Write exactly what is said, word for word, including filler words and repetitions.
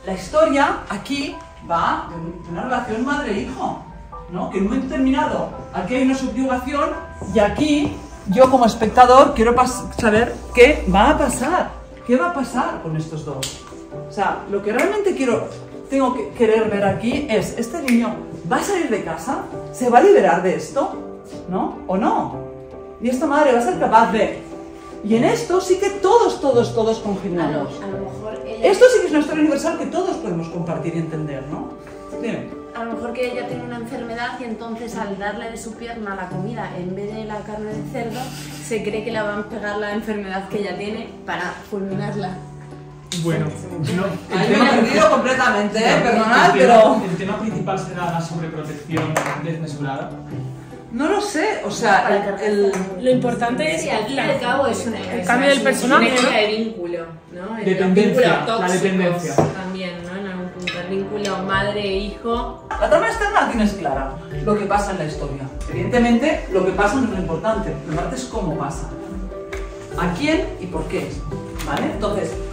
la historia aquí va de una relación madre-hijo, ¿no? Que en un momento determinado aquí hay una subyugación y aquí yo como espectador quiero saber qué va a pasar, qué va a pasar con estos dos. O sea, lo que realmente quiero, tengo que querer ver aquí es, ¿este niño va a salir de casa? ¿Se va a liberar de esto? ¿No? ¿O no? Y esta madre va a ser capaz de... Y en esto sí que todos, todos, todos congeniamos. A lo, a lo mejor ella... Esto sí que es una historia universal que todos podemos compartir y entender, ¿no? Dime. A lo mejor que ella tiene una enfermedad y entonces al darle de su pierna la comida en vez de la carne de cerdo, se cree que le van a pegar la enfermedad que ella tiene para fulminarla. Bueno, no, Ahí me he perdido completamente, ¿eh? Perdonad, el, pero... tema, el tema principal será la sobreprotección desmesurada. No lo sé, o sea, el... el... Lo importante es Sí, al fin y la- al cabo es una, el es cambio una- del personaje, una historia ¿no? de vínculo, ¿no? El Dependencia, vínculo la tóxicos dependencia. también, ¿no? En algún punto, el vínculo madre-hijo. La trama externa la tienes clara, lo que pasa en la historia. Evidentemente, lo que pasa no es lo importante, lo importante es cómo pasa. ¿A quién y por qué? ¿Vale? Entonces,